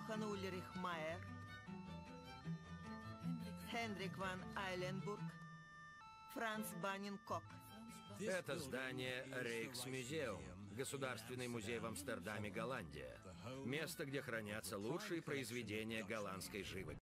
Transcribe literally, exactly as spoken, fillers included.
Йохан Ульрих Майер, Хенрик ван Айленбург, Франц Баннин Кок. Это здание Рейхсмюзеум, Государственный музей в Амстердаме, Голландия. Место, где хранятся лучшие произведения голландской живописи.